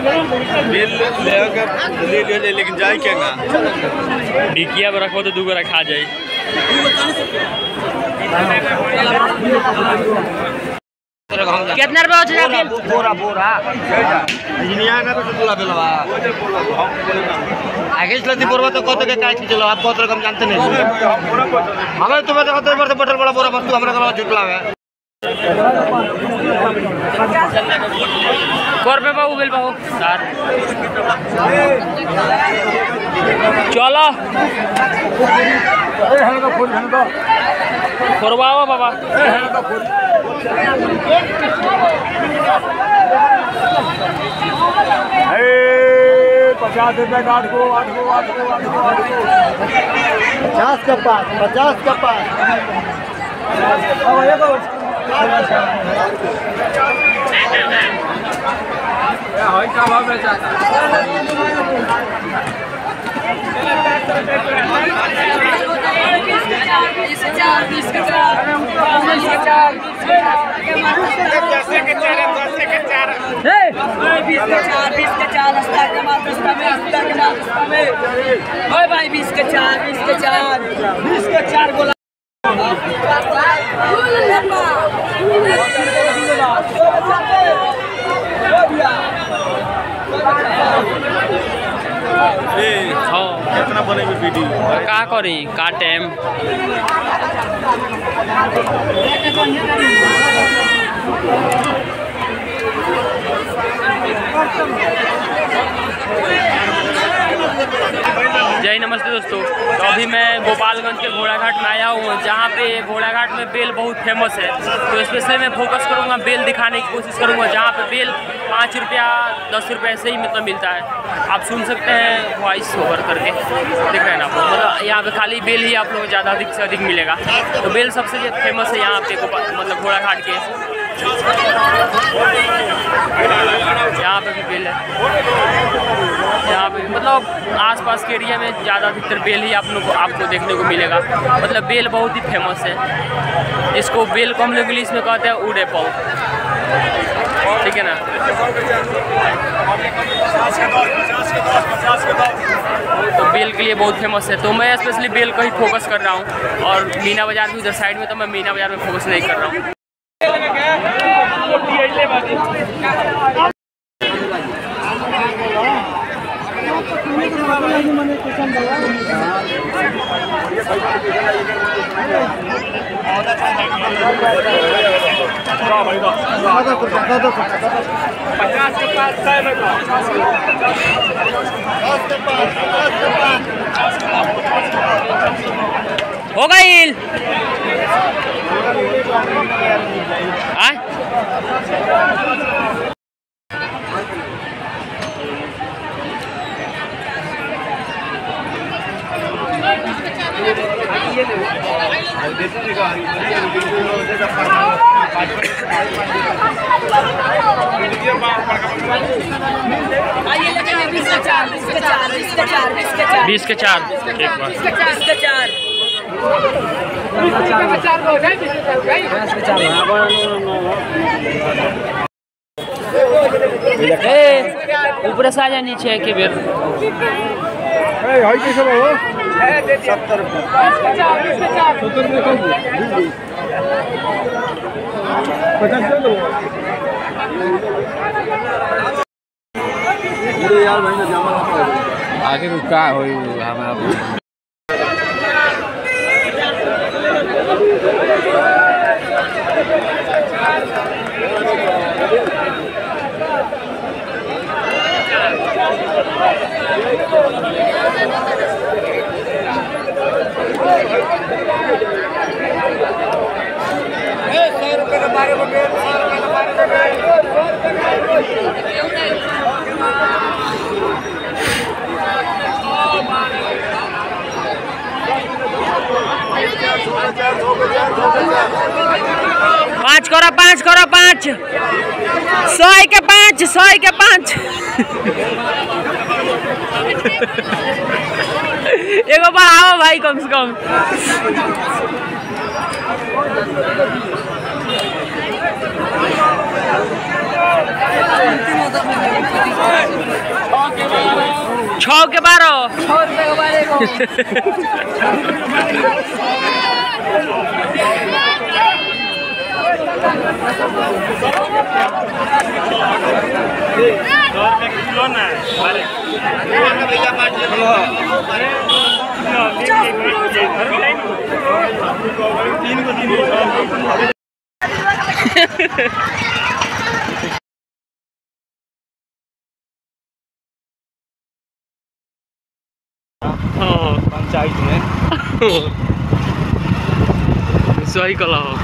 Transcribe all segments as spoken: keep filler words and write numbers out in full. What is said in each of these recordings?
Bill ले ले लेकिन जाए क्या ना डिकिया में रखो तो दू गोरा खा जाए। कितना रुपया हो जाए बोरा बोरा इंजीनियर ना तो पूरा बिलवा आगे चलती बोरा तो कत के काट के चलो आप बहुत रकम जानते नहीं हमें तुम्हें तो बटर बटर बड़ा बोरा वस्तु हमरा घर झुकला है कोर पे बाबू बिल बाबू सर चलो ए हन का फोन हन का फोरवाओ बाबा ए हन का फोन ए पचास रुपए काट को आठ को आठ को आठ को पचास का पास पचास का पास अब ये तो हाई का भाव में जाता बीस के चार बीस के चार बीस के चार दस के चार बीस के चार बीस के चार रास्ता के मात्र रास्ता में रास्ता के मात्र रास्ता में ओए भाई बीस के चार बीस के चार बीस के चार गोला कितना बने वीडियो का करी का टाइम जय नमस्ते दोस्तों। तो अभी मैं गोपालगंज के घोड़ाघाट में आया हूँ जहाँ पे घोड़ाघाट में बेल बहुत फेमस है। तो स्पेशली मैं फोकस करूँगा बेल दिखाने की कोशिश करूँगा जहाँ पे बेल पाँच रुपया दस रुपये ऐसे ही मतलब मिलता है। आप सुन सकते हैं वॉइस ओवर करके देख रहे हैं ना, मतलब यहाँ पे खाली बेल ही आप लोगों को ज़्यादा अधिक से अधिक मिलेगा। तो बेल सबसे फेमस है यहाँ पे मतलब घोड़ाघाट के। यहाँ पे भी बेल है, यहाँ पे मतलब आसपास के एरिया में ज़्यादा अधिकतर बेल ही आप लोग को आपको देखने को मिलेगा। मतलब बेल बहुत ही फेमस है। इसको बेल को हम लोग इंग्लिश में कहते हैं उड एप्पल, ठीक है ना। तो बेल के लिए बहुत फेमस है। तो मैं स्पेशली बेल को ही फोकस कर रहा हूँ और मीना बाज़ार भी उधर साइड में, तो मैं मीना बाज़ार में फोकस नहीं कर रहा हूँ। हो गई बीस के चार ऊपर से आ जा नीचे के बेर सत्तर यार भाई ना जमा आगे रुका हो हमारा सौ रुपये का बारह रुपये सौ रुपये का बारह पाँच करो पाँच करो पाँच सौ के पाँच सौ के पाँच एगो बढ़ाओ भाई कम से कम। छौ के बारह छः रुपये के बारे को किलो ना तीन को तीन पंचायत में सही कला हो।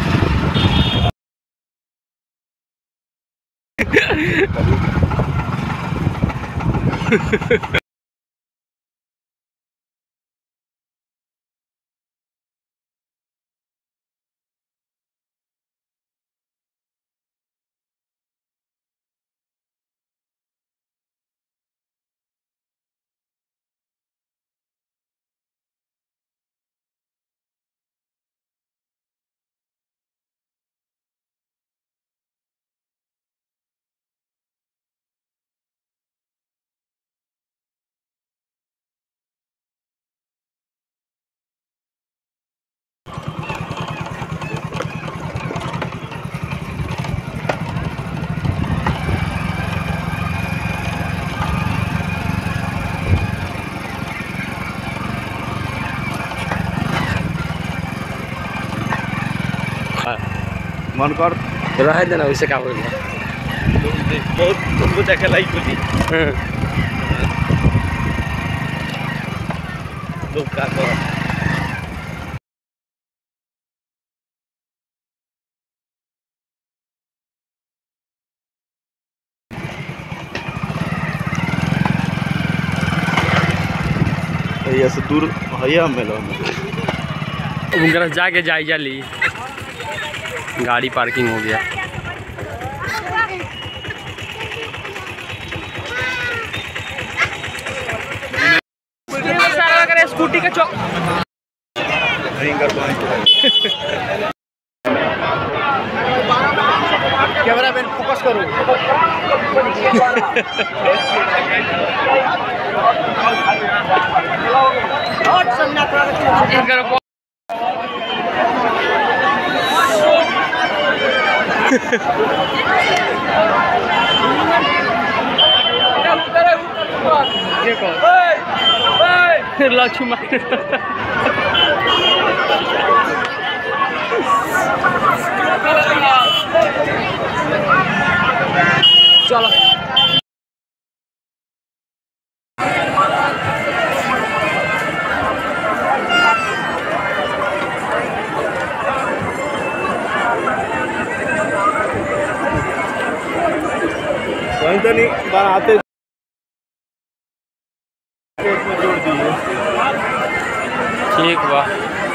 मन कर रह देना वैसे क्या बोल बहुत तुमको देखे लाई कुछ लोग का कर ऐसे दूर है मेला उनका जाके जायजा ली। गाड़ी पार्किंग हो गया। स्कूटी का चौक कैमरा मैन फोकस करो। लक्ष्मण चलो वहीं तो नहीं बनाते में जोड़ दिए। ठीक बा।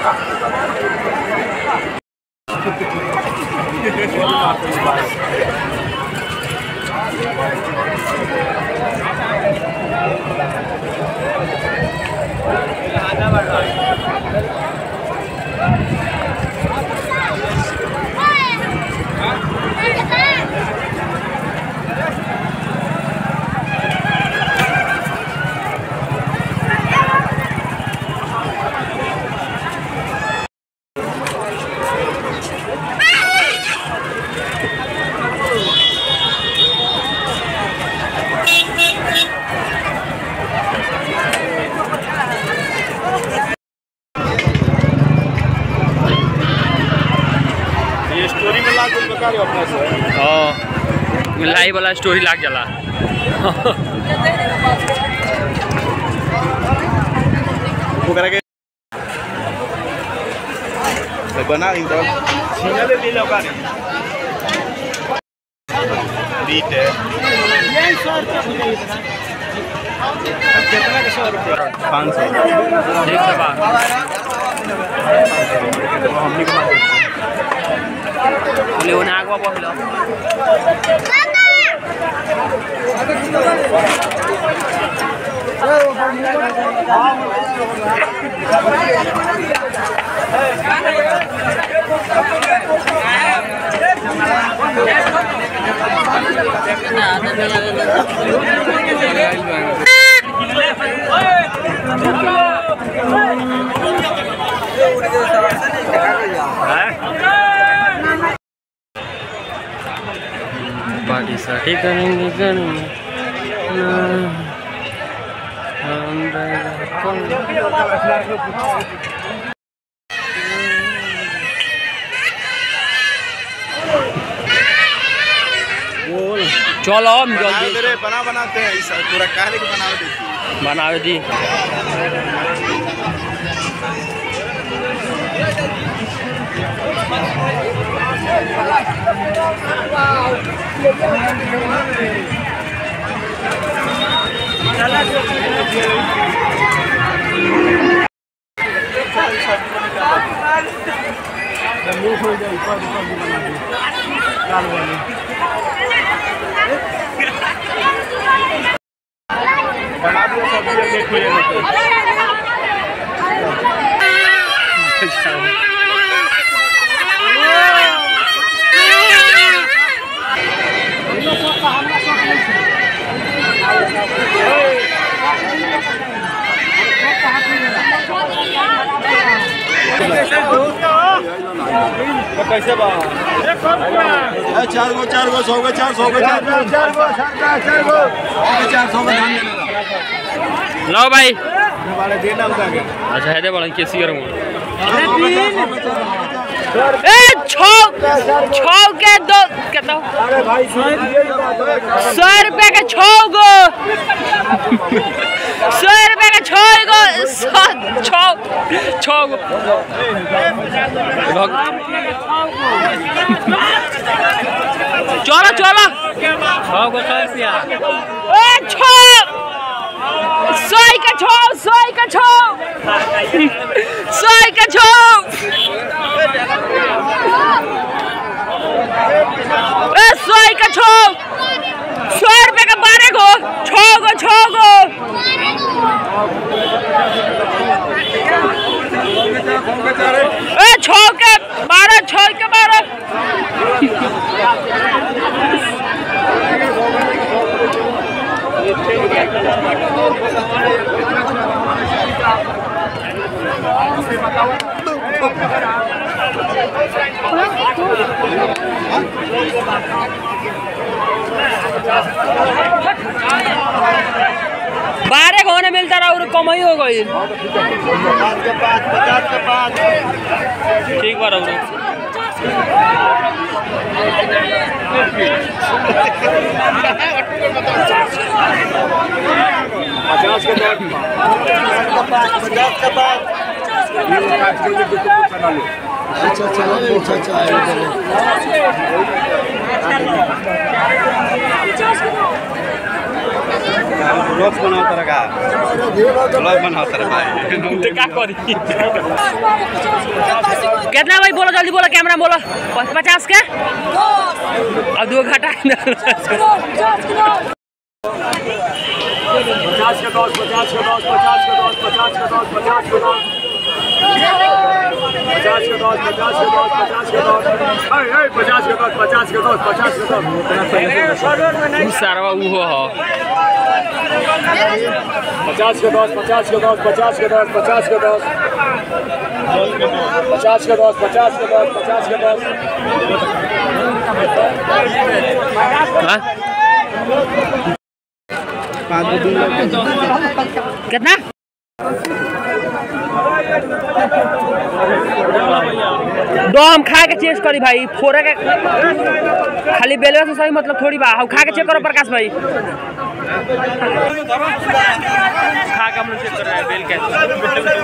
लाइव वाला स्टोरी लाग जाला। बना इधर छीना ले ले लगा रे रीट है कितना का सौ रुपया पाँच सौ ठीक है बा हमनी को लेना आगवा पहलो पार्टी साटी करेंगे करेंगे चलो हम जल्दी बना बनाते हैं पूरा काहे के बनावे देखिए बनावे दी। बना दिया सब्जी लेट हो कैसे बा चार गो चार गो सौ गो चार सौ गो चार चार गो चार गो चार सौ का धान लो भाई देना अच्छा है दे बड़ा कैशियर हूं ए छौ छौ के दो कितना अरे भाई सौ रुपए के छौ गो सौ रुपए के छौ गो छौ छौ गो चलो चलो छौ गो सौ रुपया ए छौ सौ का छौ सौ का छौ सौ का छौ ए सौ का छौ सौ रुपए का बारह गो छौ गो छौ गो ए छौ के बारह छौ के बारह बारह होने मिलता रहा और कम ही हो गई ठीक बार पचास के बाद पचास के बाद अच्छा अच्छा अच्छा अच्छा ब्लॉग बनाता रहा ब्लॉग बनाता रहा तो क्या करी कितना भाई बोलो जल्दी बोलो कैमरा बोलो पचास के अब दो घटा पचास के दस पचास के दस पचास के दस पचास के दस पचास के दस पचास के दस पचास के दस पचास के दस पचास के दस पचास के दस पचास के दस सारा वो हो पचास के दस पचास के दस पचास के दस पचास के दस पचास के दस पचास के दस पचास के दस कितना दो हम खा के चेक करी भाई फोड़े के खाली बेलवा से सही मतलब थोड़ी बा खा के चेक करो प्रकाश भाई खा के हम लोग चेक कर रहे हैं बेल कैसे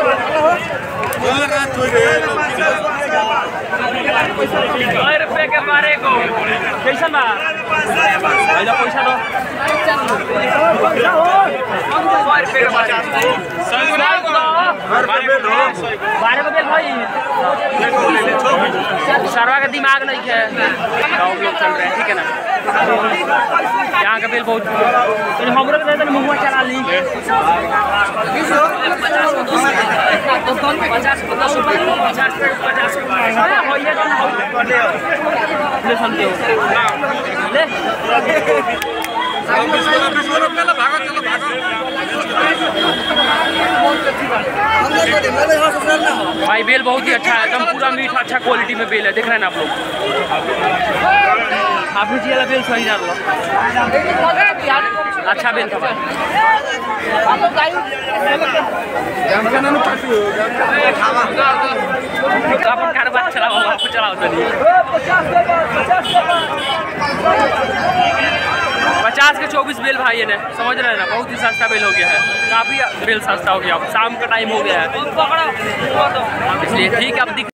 रुपए के बारे को कैसा बा पैसा दो बारह का बेल भाई सरवा का दिमाग नहीं है लोग चल रहे हैं ठीक है ना यहाँ का बेल बहुत हम लोग मुँह चला ली पचास पचास पचास ले भाई बेल बहुत ही अच्छा है, एकदम पूरा मीठा अच्छा क्वालिटी में बेल है, देख रहे हैं ना आप लोग। आप जी वाला बेल सही डाल लो, अच्छा बेल था भाई। अपन कारोबार चलाओ, आपको चलाओ चलिए। पचास के चौबीस बेल भाई ने, समझ रहे हैं ना, बहुत ही सस्ता बेल हो गया है, काफ़ी बेल सस्ता हो गया, शाम का टाइम हो गया है, इसलिए ठीक है अब दिख